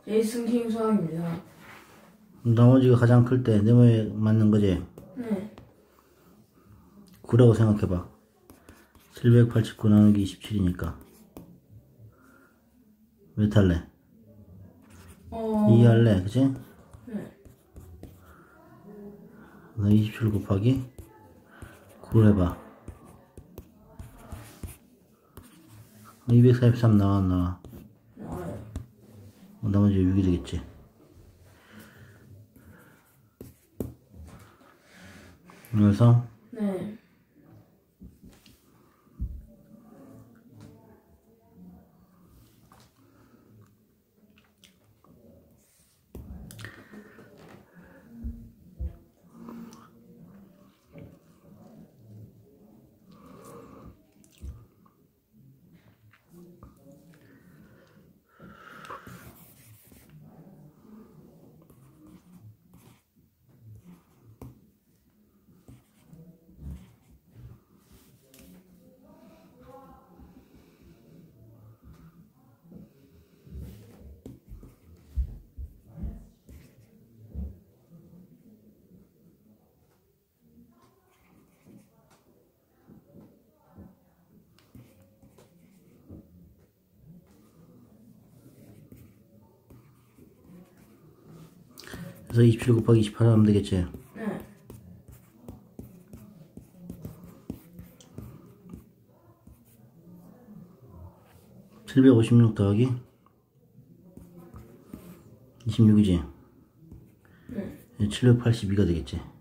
승king 수학입니다. 나머지가 가장 클 때 네모에 맞는 거지? 네. 9라고 생각해봐. 789 나누기 27이니까 몇 할래? 2 할래, 그치? 네. 너 27 곱하기 9를 해봐. 243 나와, 안 나와? 나와요. 나머지 6이 되겠지. 그래서 네. 그래서 27 곱하기 28 하면 되겠지. 네. 756 더하기 26이지. 네. 782가 되겠지.